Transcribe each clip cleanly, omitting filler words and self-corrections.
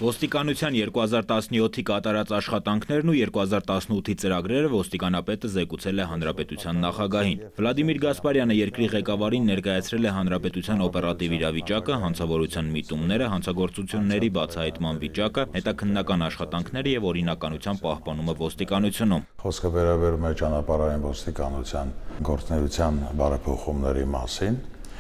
Ոստիկանության 2017-ի կատարած աշխատանքներն ու 2018-ի ծրագրերը ոստիկանապետը զեկուցել է հանրապետության նախագահին։ Վլադիմիր Գասպարյանը երկրի ղեկավարին ներկայացրել է հանրապետության օպերատիվ իրավիճակը, հանցավորության միտումները, հանցագործությունների բացահայտման վիճակը, հետաքննական աշխատանքները եւ օրինականության պահպանումը ոստիկանությունում։ Խոսքը վերաբերում է ճանապարհային ոստիկանության գործունեության բարեփոխումների մասին։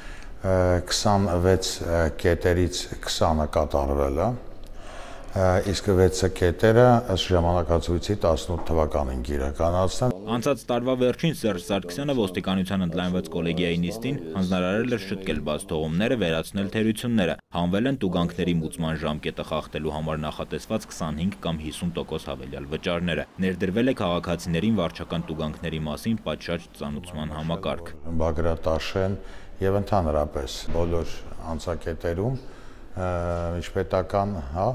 26 կետերից 20-ը կատարվել է։ Իսկ 6 կետերը ըստ ժամանակացույցի 18 թվականին կիրականացնել։ Անցած տարվա վերջին Սերժ Սարգսյանը ոստիկանության ընդլայնված կոլեգիայի նիստին հանձնարարել էր շտկել բացթողումները, վերացնել թերությունները, հանվել են տուգանքների մուծման ժամկետը խախտելու համար նախատեսված 25 կամ 50% հավելյալ վճարները։ Ներդրվել է քաղաքացիներին վարչական տուգանքների մասին պատշաճ ծանուցման համակարգ։ Բագրատաշեն եւ ընդհանրապես բոլոր անցակետերում միջպետական,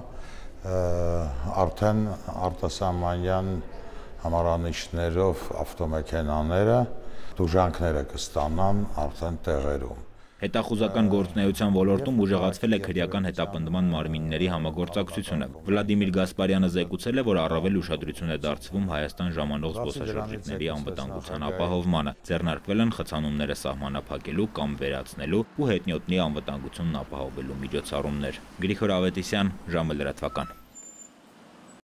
արդեն արտասահմանյան համարանիշներով ավտոմեքենաները տուժանքները կստանան արդեն տեղերում։ Հետախուզական գործունեության ոլորտում ուժեղացվել է քրեական հետապնդման մարմինների համագործակցությունը։ Վլադիմիր Գասպարյանը զեկուցել է, որ առավել ուշադրություն է դարձվում Հայաստան ժամանող զբոսաշրջիկների անվտանգության ապահովմանը։ Ձեռնարկվել են խցանումները սահմանափակելու կամ վերացնելու ու հետնյոտնի անվտանգությունն ապահովելու միջոցառումներ։ Գրիգոր Ավետիսյան, ժամը լրատվական։